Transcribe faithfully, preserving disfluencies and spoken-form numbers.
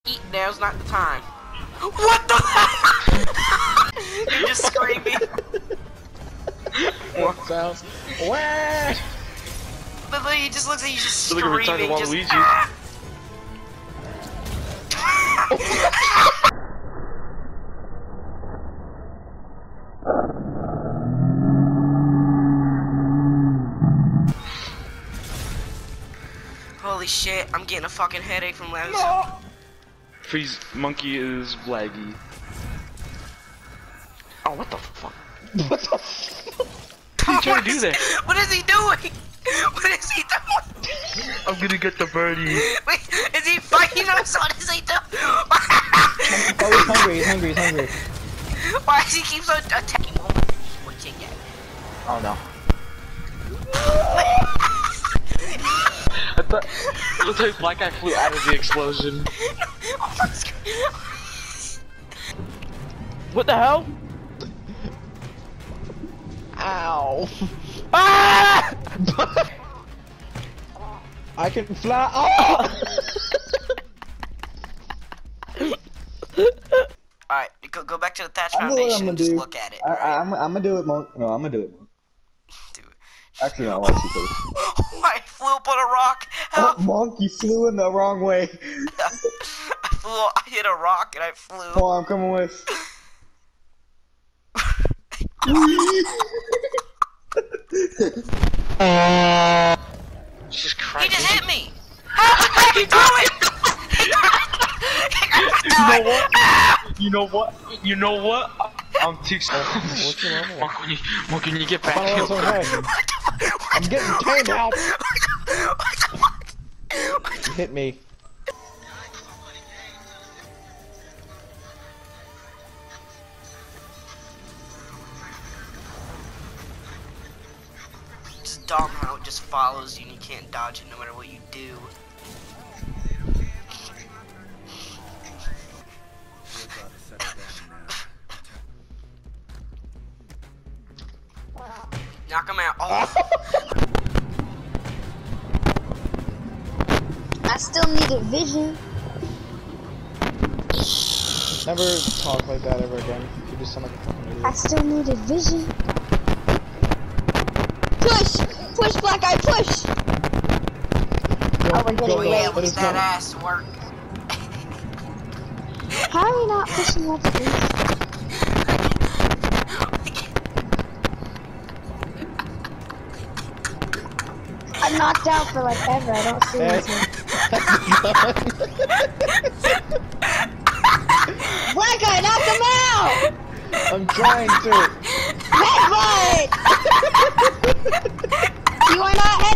Eat, now's not the time. What the? You're just screaming. What sounds? Wah! But look, he just looks like he's just Look at screaming. retarded Just. Waluigi. Ah! Holy shit, I'm getting a fucking headache from Lems. No! Freeze monkey is laggy. Oh, what the fuck? What the fuck? What are you trying to do there? What is he doing? What is he doing? I'm gonna get the birdie. Wait, is he fighting us? What is he doing? Oh, he's hungry, he's hungry, he's hungry. Why does he keep so attacking? What's it yet? Oh no. I thought it looked like black guy flew out of the explosion. What the hell? Ow. Ah! I can fly. Oh! Alright, go, go back to the Thatch I know what I'm Foundation gonna and just do. look at it. I, Right? I, I'm, I'm gonna do it, Monk. No, I'm gonna do it. Do it. Actually, no, I want you to. I flew up on a rock. Oh, Help! Monk, you flew in the wrong way. I flew. I hit a rock and I flew. Come on, I'm coming with. Jesus He Christ. just hit me. How did he do it? You know what? You know what? You know what? I'm too slow. What's the matter? Monk, when you, Monk, when you get back Oh, it's okay. I'm getting tamed out. You hit me. It's dumb how it just follows you and you can't dodge it no matter what you do. Knock him out. Oh. I still need a vision. Never talk like that ever again. You just sound like a fucking idiot. I still need a vision. Push! Push, black guy, push! Oh, we're getting Oh late. yeah, Let what's us that go. ass work? How are we not pushing up this? I'm knocked out for like ever. I don't see Hey. anything. Black guy, knock him out! I'm trying to. Headbutt! You are not